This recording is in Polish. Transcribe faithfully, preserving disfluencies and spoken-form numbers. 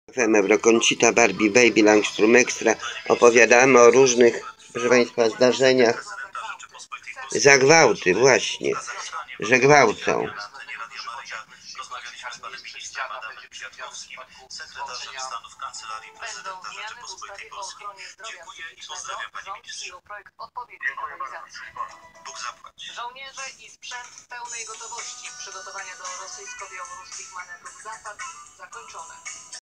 Eurokącita, Barbie, Baby, Langstrom Extra. Opowiadamy o różnych, proszę Państwa, zdarzeniach. Za gwałty, właśnie, że gwałcą. Rozmawialiśmy z panem ministrem Adamem Kwiatkowskim, sekretarzem stanu w Kancelarii Prezydenta Rzeczypospolitej Polskiej. Dziękuję i pozdrawiam, panie ministrze. Bóg zapłać. Żołnierze i sprzęt w pełnej gotowości. Przygotowania do rosyjsko-białoruskich manewrów Zapad zakończone.